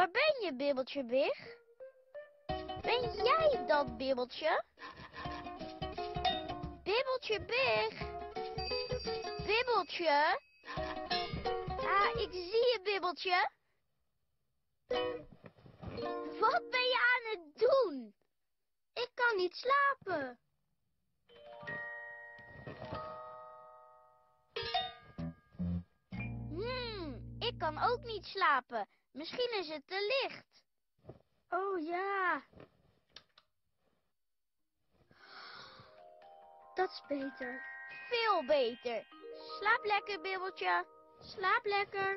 Waar ben je, Bibbeltje Big? Ben jij dat, Bibbeltje? Bibbeltje Big? Bibbeltje? Ah, ik zie je, Bibbeltje. Wat ben je aan het doen? Ik kan niet slapen. Ik kan ook niet slapen. Misschien is het te licht. Oh ja. Dat is beter. Veel beter. Slaap lekker, Bibbeltje. Slaap lekker.